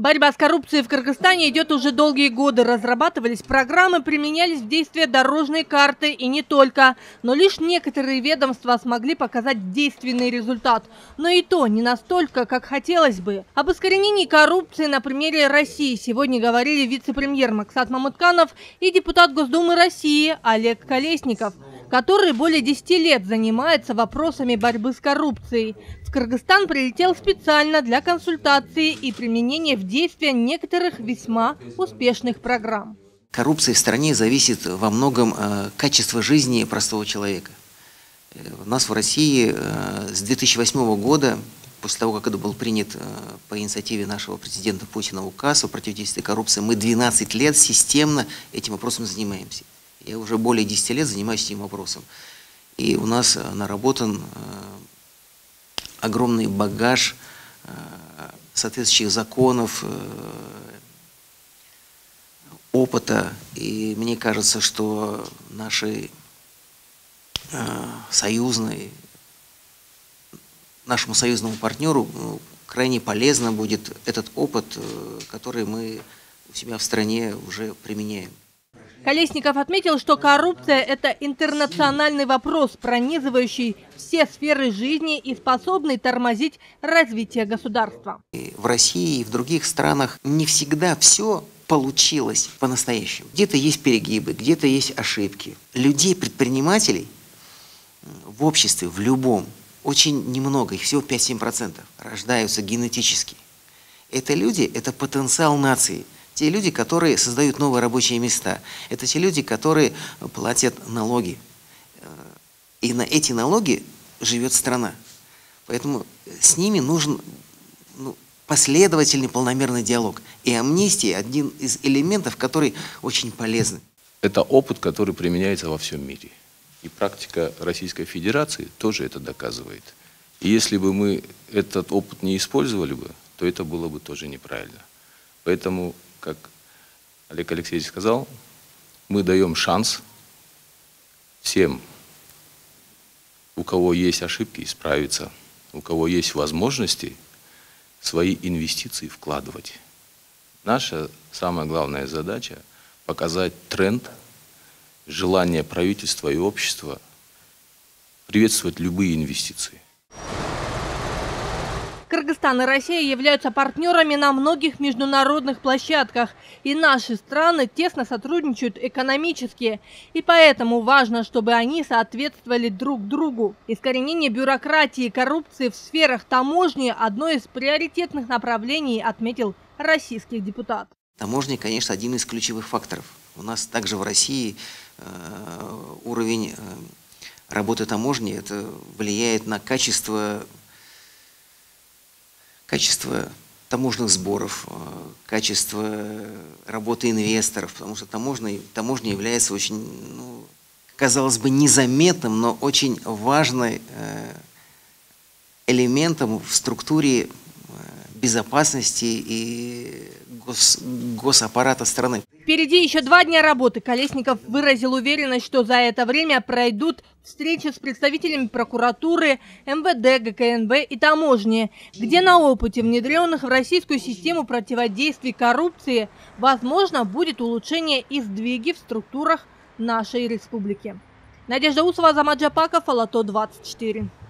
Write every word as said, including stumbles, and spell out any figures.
Борьба с коррупцией в Кыргызстане идет уже долгие годы. Разрабатывались программы, применялись в действие дорожные карты и не только. Но лишь некоторые ведомства смогли показать действенный результат. Но и то не настолько, как хотелось бы. Об искоренении коррупции на примере России сегодня говорили вице-премьер Максат Мамытканов и депутат Госдумы России Олег Колесников, который более десяти лет занимается вопросами борьбы с коррупцией. В Кыргызстан прилетел специально для консультации и применения в действие некоторых весьма успешных программ. Коррупция в стране зависит во многом от качества жизни простого человека. У нас в России с две тысячи восьмого года, после того, как это был принят по инициативе нашего президента Путина указ о противодействии коррупции, мы двенадцать лет системно этим вопросом занимаемся. Я уже более десяти лет занимаюсь этим вопросом. И у нас наработан огромный багаж соответствующих законов, опыта. И мне кажется, что нашей союзной, нашему союзному партнеру крайне полезно будет этот опыт, который мы у себя в стране уже применяем. Колесников отметил, что коррупция – это интернациональный вопрос, пронизывающий все сферы жизни и способный тормозить развитие государства. В России и в других странах не всегда все получилось по-настоящему. Где-то есть перегибы, где-то есть ошибки. Людей, предпринимателей в обществе, в любом, очень немного, их всего пять-семь процентов, рождаются генетически. Это люди, это потенциал нации. Те люди, которые создают новые рабочие места. Это те люди, которые платят налоги. И на эти налоги живет страна. Поэтому с ними нужен ну, последовательный, полномерный диалог. И амнистия – один из элементов, который очень полезный. Это опыт, который применяется во всем мире. И практика Российской Федерации тоже это доказывает. И если бы мы этот опыт не использовали бы, то это было бы тоже неправильно. Поэтому, как Олег Алексеевич сказал, мы даем шанс всем, у кого есть ошибки, исправиться, у кого есть возможности, свои инвестиции вкладывать. Наша самая главная задача – показать тренд, желание правительства и общества приветствовать любые инвестиции. Кыргызстан и Россия являются партнерами на многих международных площадках, и наши страны тесно сотрудничают экономически. И поэтому важно, чтобы они соответствовали друг другу. Искоренение бюрократии и коррупции в сферах таможни – одно из приоритетных направлений, отметил российский депутат. Таможня, конечно, один из ключевых факторов. У нас также в России э, уровень э, работы таможни это влияет на качество Качество таможенных сборов, качество работы инвесторов, потому что таможня, таможня является очень, ну, казалось бы, незаметным, но очень важным элементом в структуре безопасности и гос, госаппарата страны. Впереди еще два дня работы. Колесников выразил уверенность, что за это время пройдут встречи с представителями прокуратуры, эм вэ дэ, гэ ка эн бэ и таможни, где на опыте, внедренных в российскую систему противодействия коррупции, возможно, будет улучшение и сдвиги в структурах нашей республики. Надежда Усова, Азамат Джапаков, Алато двадцать четыре.